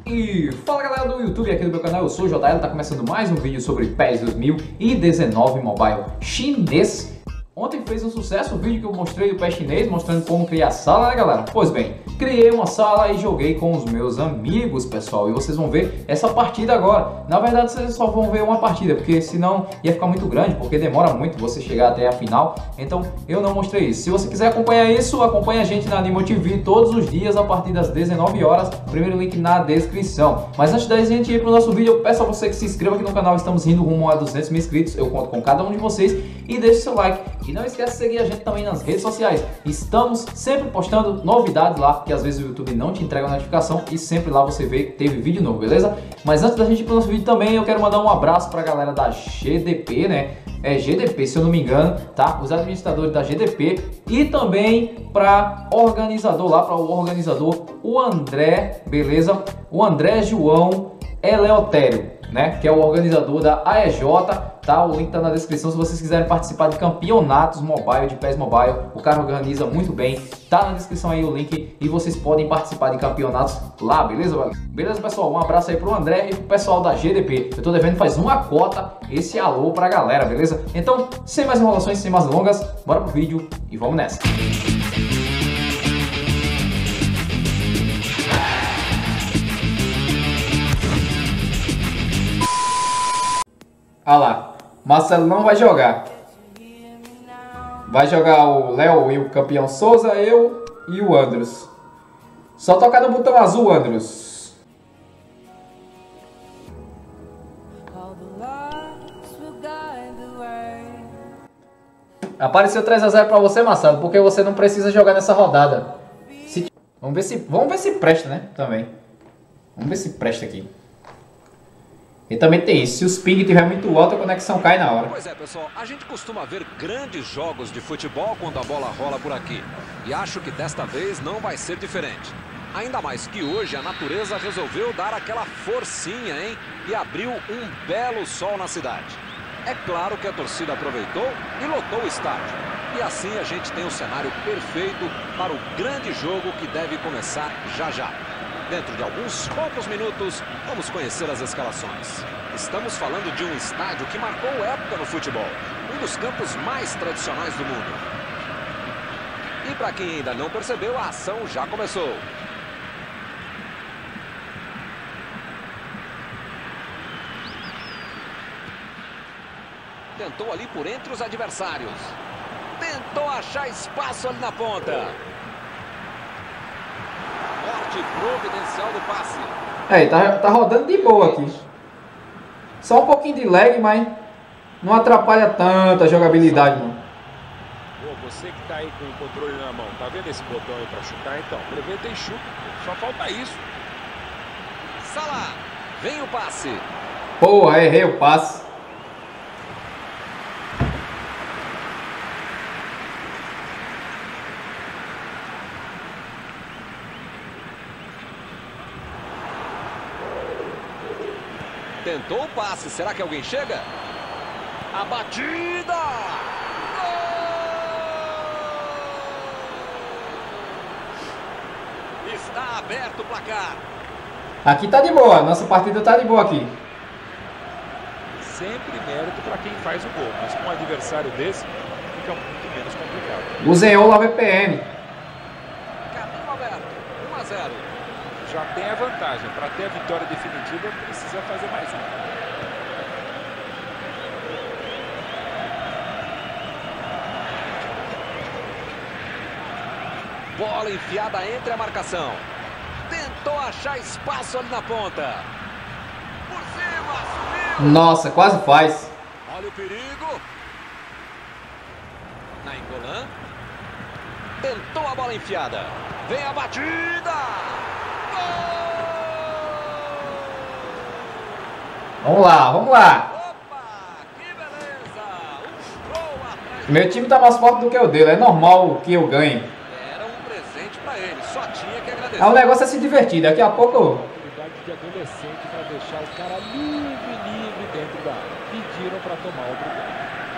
E fala galera do YouTube, aqui do meu canal, eu sou o JL, tá começando mais um vídeo sobre PES 2019 Mobile chinês. Ontem fez um sucesso o vídeo que eu mostrei do PES chinês, mostrando como criar sala, né galera? Pois bem, criei uma sala e joguei com os meus amigos, pessoal, e vocês vão ver essa partida agora. Na verdade, vocês só vão ver uma partida, porque senão ia ficar muito grande, porque demora muito você chegar até a final, então eu não mostrei isso. Se você quiser acompanhar isso, acompanha a gente na Animo TV todos os dias a partir das 19 horas, primeiro link na descrição. Mas antes da gente ir pro nosso vídeo, eu peço a você que se inscreva aqui no canal, estamos indo rumo a 200 mil inscritos, eu conto com cada um de vocês, e deixe seu like. E não esquece de seguir a gente também nas redes sociais. Estamos sempre postando novidades lá, que às vezes o YouTube não te entrega a notificação e sempre lá você vê que teve vídeo novo, beleza? Mas antes da gente ir pro nosso vídeo também, eu quero mandar um abraço pra galera da GDP, né? É GDP, se eu não me engano, tá? Os administradores da GDP e também para organizador lá, para o organizador, o André, beleza? O André João Eleutério, né? Que é o organizador da AEJ, tá? O link tá na descrição se vocês quiserem participar de campeonatos mobile, de PES Mobile. O cara organiza muito bem, tá na descrição aí o link e vocês podem participar de campeonatos lá, beleza? Beleza, pessoal? Um abraço aí pro André e pro pessoal da GDP. Eu tô devendo faz uma cota esse alô pra galera, beleza? Então, sem mais enrolações, sem mais delongas, bora pro vídeo e vamos nessa! Olha lá, Marcelo não vai jogar. Vai jogar o Léo e o campeão Souza, eu e o Andros. Só tocar no botão azul, Andros. Apareceu 3 a 0 pra você, Marcelo, porque você não precisa jogar nessa rodada. Vamos ver se presta, né? Também. Vamos ver se presta aqui. E também tem isso, se os ping estiver muito alto, a conexão cai na hora. Pois é, pessoal, a gente costuma ver grandes jogos de futebol quando a bola rola por aqui. E acho que desta vez não vai ser diferente. Ainda mais que hoje a natureza resolveu dar aquela forcinha, hein? E abriu um belo sol na cidade. É claro que a torcida aproveitou e lotou o estádio. E assim a gente tem o cenário perfeito para o grande jogo que deve começar já já. Dentro de alguns poucos minutos, vamos conhecer as escalações. Estamos falando de um estádio que marcou época no futebol, um dos campos mais tradicionais do mundo. E para quem ainda não percebeu, a ação já começou. Tentou ali por entre os adversários. Tentou achar espaço ali na ponta. Providencial do passe. É, tá rodando de boa aqui. Só um pouquinho de lag, mas não atrapalha tanto a jogabilidade, não. Pô, você que tá aí com o controle na mão, tá vendo esse botão aí pra chutar? Então, aproveita e chuta. Só falta isso. Salah, vem o passe. Porra, errei o passe. Tentou o passe, será que alguém chega? A batida! Gol! Está aberto o placar. Aqui tá de boa, nossa partida tá de boa aqui. Sempre mérito para quem faz o gol, mas com um adversário desse fica muito menos complicado. Usei o VPN. Caminho aberto, 1 a 0. Já tem a vantagem, para ter a vitória definitiva precisa fazer mais um. Bola enfiada entre a marcação. Tentou achar espaço ali na ponta. Por cima, subiu. Nossa, quase faz. Olha o perigo. Nainggolan. Tentou a bola enfiada. Vem a batida. Vamos lá, vamos lá. Opa, que beleza. Um gol atrás. Meu time tá mais forte do que o dele, é normal que eu ganhe. Era um presente para ele, só tinha que agradecer. O negócio é se divertir, daqui a pouco... Oportunidade de adolescente para deixar o cara livre dentro da área. Pediram para tomar outro gol.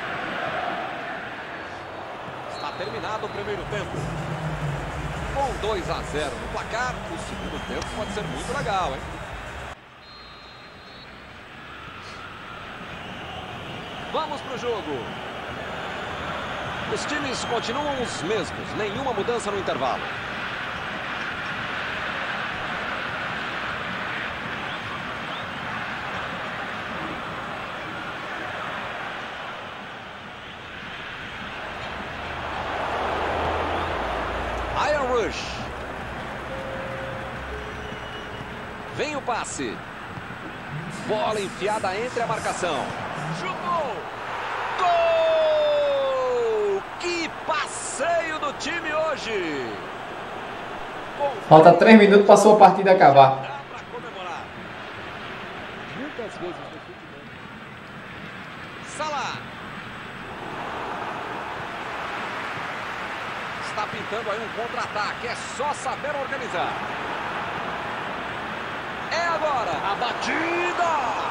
Está terminado o primeiro tempo. Com 2 a 0 no placar, o segundo tempo pode ser muito legal, hein? Vamos pro jogo. Os times continuam os mesmos, nenhuma mudança no intervalo. Iron Rush. Vem o passe. Bola enfiada entre a marcação. Chutou! Gol! Que passeio do time hoje! Falta 3 minutos, passou a partida acabar. Dá pra comemorar. Muitas vezes no futebol. Salah. Está pintando aí um contra-ataque. É só saber organizar. É agora. A batida.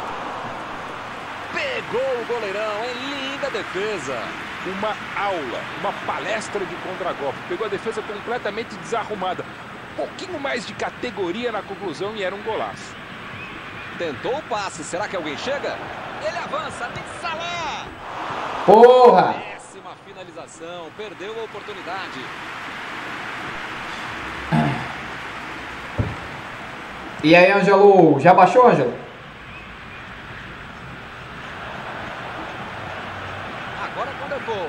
Pegou o goleirão. Em linda defesa. Uma aula, uma palestra de contragolpe. Pegou a defesa completamente desarrumada. Um pouquinho mais de categoria na conclusão e era um golaço. Tentou o passe. Será que alguém chega? Ele avança. Tem Salah. Porra! Péssima finalização. Perdeu a oportunidade. E aí, Ângelo, já baixou, Ângelo? Agora com o Defoe.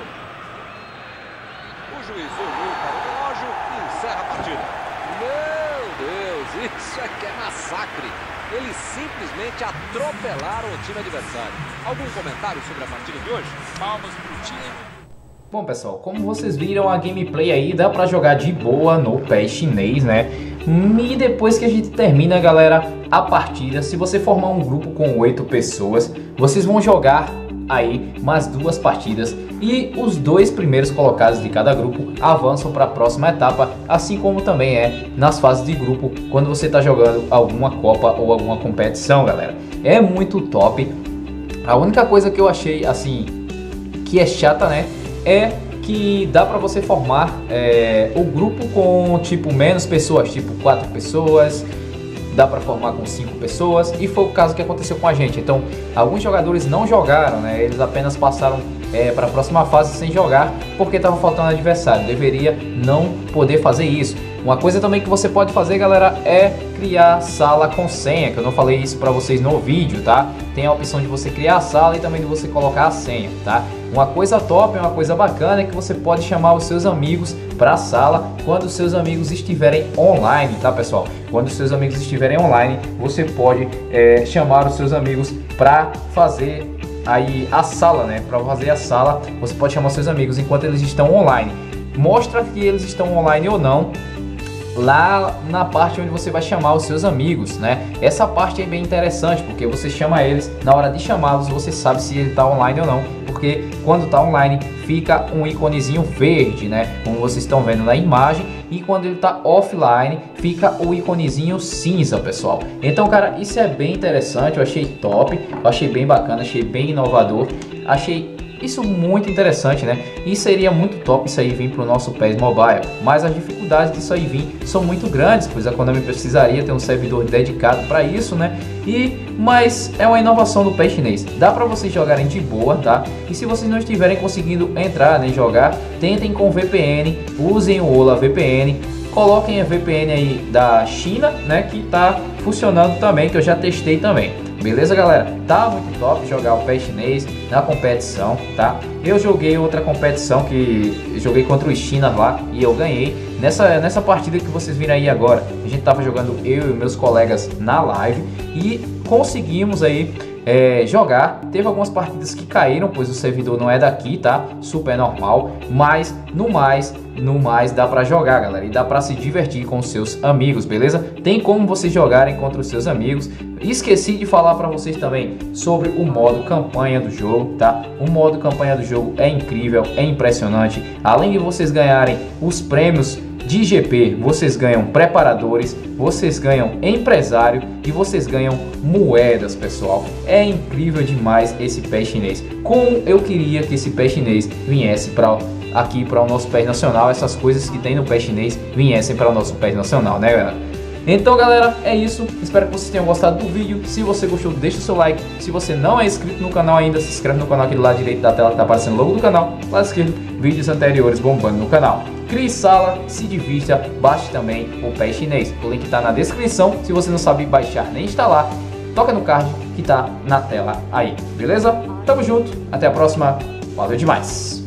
O juiz olhou para o relógio e encerra a partida. Meu Deus, isso é que é massacre. Eles simplesmente atropelaram o time adversário. Algum comentário sobre a partida de hoje? Palmas para o time. Bom, pessoal, como vocês viram a gameplay aí, dá pra jogar de boa no PES chinês, né? E depois que a gente termina, galera, a partida, se você formar um grupo com 8 pessoas, vocês vão jogar aí umas 2 partidas e os 2 primeiros colocados de cada grupo avançam para a próxima etapa, assim como também é nas fases de grupo quando você está jogando alguma copa ou alguma competição, galera. É muito top. A única coisa que eu achei assim que é chata, né, é que dá para você formar o grupo com tipo menos pessoas, tipo 4 pessoas. Dá para formar com 5 pessoas e foi o caso que aconteceu com a gente. Então, alguns jogadores não jogaram, né? Eles apenas passaram para a próxima fase sem jogar porque estava faltando adversário. Deveria não poder fazer isso. Uma coisa também que você pode fazer, galera, é criar sala com senha, que eu não falei isso para vocês no vídeo, tá? Tem a opção de você criar a sala e também de você colocar a senha, tá? Uma coisa top, uma coisa bacana é que você pode chamar os seus amigos para a sala quando os seus amigos estiverem online, tá, pessoal? Quando os seus amigos estiverem online, você pode chamar os seus amigos para fazer aí a sala, né? Para fazer a sala, você pode chamar os seus amigos enquanto eles estão online. Mostra que eles estão online ou não lá na parte onde você vai chamar os seus amigos, né? Essa parte é bem interessante porque você chama eles, na hora de chamá-los você sabe se ele está online ou não, porque quando está online fica um íconezinho verde, né? Como vocês estão vendo na imagem, e quando ele está offline fica o íconezinho cinza, pessoal. Então, cara, isso é bem interessante, eu achei top, eu achei bem bacana, achei bem inovador, achei isso muito interessante, né? E seria muito top isso aí vir para o nosso PES Mobile, mas as dificuldades disso aí vir são muito grandes, pois a Konami precisaria ter um servidor dedicado para isso, né? Mas é uma inovação do PES chinês, dá para vocês jogarem de boa, tá? E se vocês não estiverem conseguindo entrar nem jogar, tentem com VPN, usem o Ola VPN, coloquem a VPN aí da China, né? Que tá funcionando também, que eu já testei também. Beleza, galera? Tá muito top jogar o PES chinês na competição, tá? Eu joguei outra competição que joguei contra os chinas lá e eu ganhei. Nessa partida que vocês viram aí agora, a gente tava jogando eu e meus colegas na live e conseguimos aí jogar. Teve algumas partidas que caíram, pois o servidor não é daqui, tá? Super normal, mas no mais dá pra jogar, galera, e dá pra se divertir com os seus amigos, beleza? Tem como vocês jogarem contra os seus amigos. Esqueci de falar pra vocês também sobre o modo campanha do jogo, tá? O modo campanha do jogo é incrível, é impressionante. Além de vocês ganharem os prêmios de GP, vocês ganham preparadores, vocês ganham empresário e vocês ganham moedas, pessoal. É incrível demais esse PES chinês. Como eu queria que esse PES chinês viesse aqui para o nosso PES nacional, essas coisas que tem no PES chinês viessem para o nosso PES nacional, né, galera? Então galera, é isso, espero que vocês tenham gostado do vídeo. Se você gostou, deixa o seu like. Se você não é inscrito no canal ainda, se inscreve no canal aqui do lado direito da tela que tá aparecendo o logo do canal. Lado esquerdo, vídeos anteriores bombando no canal. Crie sala, se divirta, baixe também o PES Chinês. O link tá na descrição, se você não sabe baixar nem instalar, toca no card que tá na tela aí, beleza? Tamo junto, até a próxima, valeu demais!